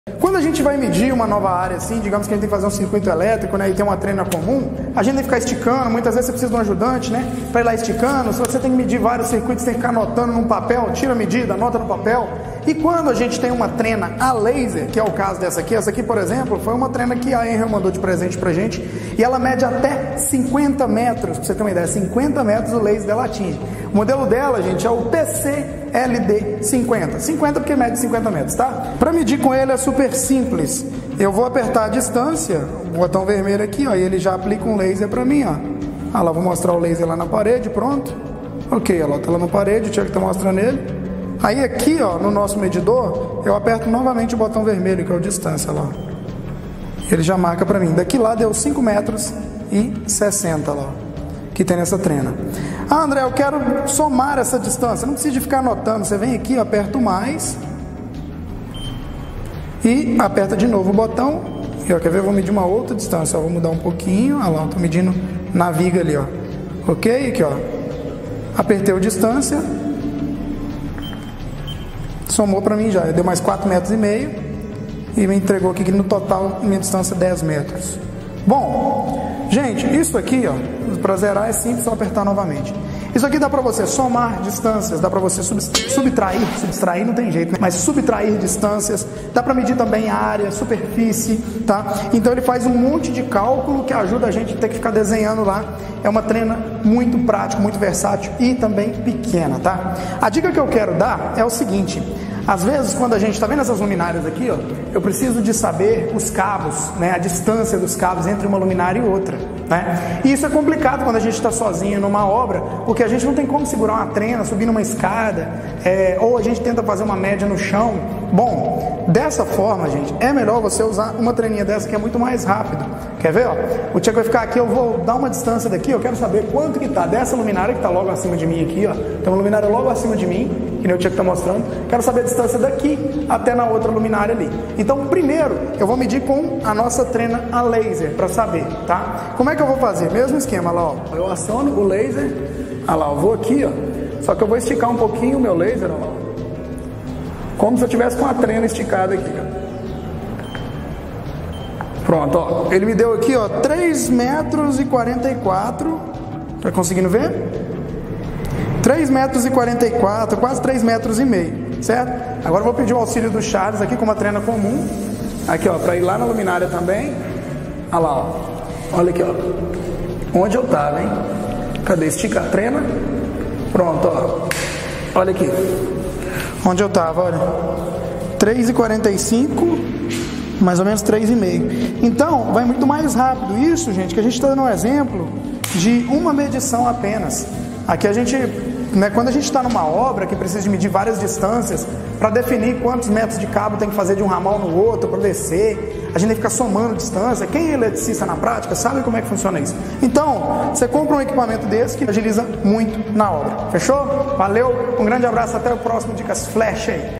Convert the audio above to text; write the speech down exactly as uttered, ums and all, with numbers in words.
Quando a gente vai medir uma nova área assim, digamos que a gente tem que fazer um circuito elétrico, né, e tem uma trena comum, a gente tem que ficar esticando, muitas vezes você precisa de um ajudante, né, para ir lá esticando. Se você tem que medir vários circuitos, você tem que ficar anotando num papel, tira a medida, anota no papel. E quando a gente tem uma trena a laser, que é o caso dessa aqui, essa aqui, por exemplo, foi uma trena que a Enel mandou de presente pra gente, e ela mede até cinquenta metros, pra você ter uma ideia, cinquenta metros o laser dela atinge. O modelo dela, gente, é o P C L D cinquenta, cinquenta porque mede cinquenta metros, tá? Para medir com ele é super simples. Eu vou apertar a distância, o botão vermelho aqui, ó, e ele já aplica um laser para mim, ó. Ah lá, vou mostrar o laser lá na parede, pronto. Ok, ó, tá lá na parede, o Tiago tá mostrando ele. Aí aqui, ó, no nosso medidor, eu aperto novamente o botão vermelho, que é o distância lá. Ele já marca para mim. Daqui lá deu cinco metros e sessenta lá, que tem nessa trena. Ah, André, eu quero somar essa distância. Não precisa de ficar anotando. Você vem aqui, aperta o mais e aperta de novo o botão. E ó, quer ver? Eu vou medir uma outra distância. Ó, vou mudar um pouquinho. Olha lá, eu tô medindo na viga ali, ó. Ok? Aqui, ó. Apertei o distância. Somou para mim já. Deu mais quatro metros e meio. E me entregou aqui que no total minha distância é dez metros. Bom, gente, isso aqui, ó, para zerar é simples, só apertar novamente. Isso aqui dá para você somar distâncias, dá para você sub, subtrair, subtrair não tem jeito, né? Mas subtrair distâncias, dá para medir também a área, superfície, tá? Então ele faz um monte de cálculo que ajuda a gente a ter que ficar desenhando lá. É uma trena muito prática, muito versátil e também pequena, tá? A dica que eu quero dar é o seguinte: às vezes, quando a gente está vendo essas luminárias aqui, ó, eu preciso de saber os cabos, né, a distância dos cabos entre uma luminária e outra, né? E isso é complicado quando a gente está sozinho numa obra, porque a gente não tem como segurar uma trena, subir numa escada, é, ou a gente tenta fazer uma média no chão. Bom, dessa forma, gente, é melhor você usar uma treninha dessa que é muito mais rápido. Quer ver? Ó? O Tiago vai ficar aqui, eu vou dar uma distância daqui, eu quero saber quanto que tá dessa luminária que está logo acima de mim aqui, ó. Tem uma luminária logo acima de mim, que nem o Tiago está mostrando. Quero saber a distância daqui até na outra luminária ali. Então, primeiro, eu vou medir com a nossa trena a laser, para saber, tá? Como é que eu vou fazer? Mesmo esquema, lá, ó. Eu aciono o laser, olha lá, eu vou aqui, ó. Só que eu vou esticar um pouquinho o meu laser, ó. Como se eu tivesse com a trena esticada aqui, ó. Pronto, ó. Ele me deu aqui, ó, três metros e quarenta e quatro. Tá conseguindo ver? três metros e quarenta e quatro, quase três metros e meio, certo? Agora eu vou pedir o auxílio do Charles aqui com uma trena comum. Aqui, ó, para ir lá na luminária também. Olha lá, ó. Olha aqui, ó. Onde eu tava, hein? Cadê? Estica a trena. Pronto, ó. Olha aqui. Onde eu tava, olha. três e quarenta e cinco, mais ou menos três e meio. Então, vai muito mais rápido. Isso, gente, que a gente está dando um exemplo de uma medição apenas. Aqui a gente, né, quando a gente está numa obra que precisa de medir várias distâncias para definir quantos metros de cabo tem que fazer de um ramal no outro para descer, a gente tem que ficar somando distância. Quem é eletricista na prática sabe como é que funciona isso. Então, você compra um equipamento desse que agiliza muito na obra. Fechou? Valeu, um grande abraço, até o próximo Dicas Flash aí.